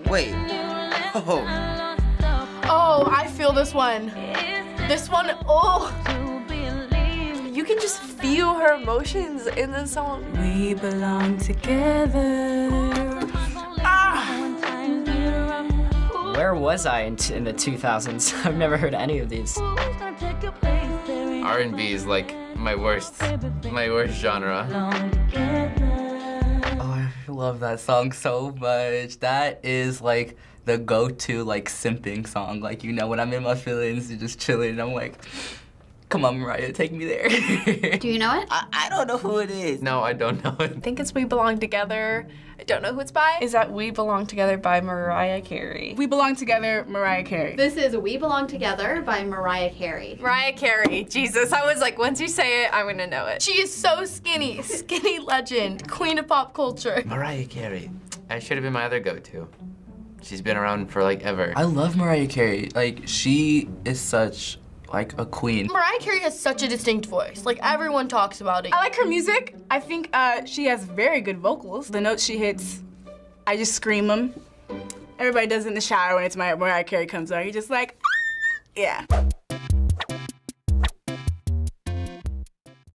Wait. Oh. Oh, I feel this one. This one, oh. You can just feel her emotions in the song. We belong together. Where was I in the 2000s? I've never heard any of these. R&B is like my worst genre. Oh, I love that song so much. That is like the go-to like simping song. Like, you know, when I'm in my feelings and just chilling, I'm like, come on, Mariah, take me there. Do you know it? I don't know who it is. No, I don't know I it. think it's We Belong Together. I don't know who it's by. Is that We Belong Together by Mariah Carey? We Belong Together, Mariah Carey. This is We Belong Together by Mariah Carey. Mariah Carey. Jesus, I was like, once you say it, I'm gonna know it. She is so skinny. Skinny legend. Queen of pop culture. Mariah Carey. That should have been my other go-to. She's been around for like ever. I love Mariah Carey. Like, she is such like a queen. Mariah Carey has such a distinct voice. Like, everyone talks about it. I like her music. I think she has very good vocals. The notes she hits, I just scream them. Everybody does it in the shower when it's Mariah Carey comes on. You're just like, yeah.